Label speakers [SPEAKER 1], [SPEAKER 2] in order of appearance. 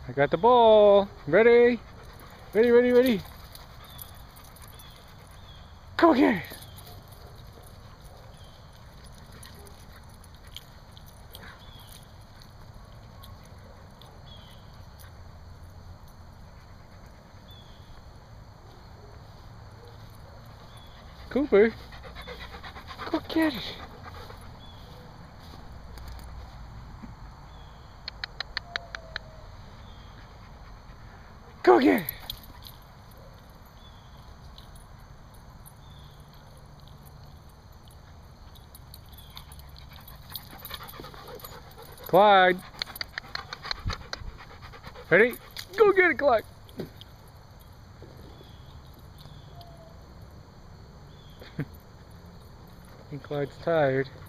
[SPEAKER 1] I got the ball. Ready? Ready, ready, ready. Go get it. Cooper, go get it. Go get it. Clyde. Ready? Go get it, Clyde. I think Clyde's tired.